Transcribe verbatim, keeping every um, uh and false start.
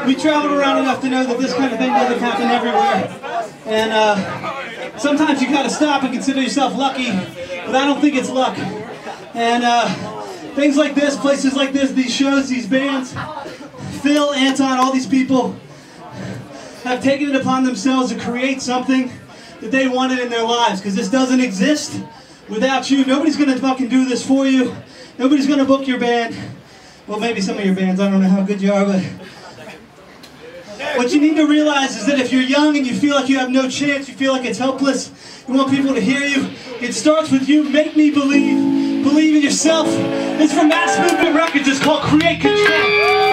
we traveled around enough to know that this kind of thing doesn't happen everywhere. And uh, sometimes you gotta stop and consider yourself lucky, but I don't think it's luck. And uh, things like this, places like this, these shows, these bands, Phil, Anton, all these people have taken it upon themselves to create something that they wanted in their lives, because this doesn't exist without you. Nobody's gonna fucking do this for you. Nobody's gonna book your band. Well, maybe some of your bands, I don't know how good you are, but what you need to realize is that if you're young and you feel like you have no chance, you feel like it's helpless, you want people to hear you, it starts with you. Make me believe. Believe in yourself. It's from Mass Movement Records. It's called Create Control.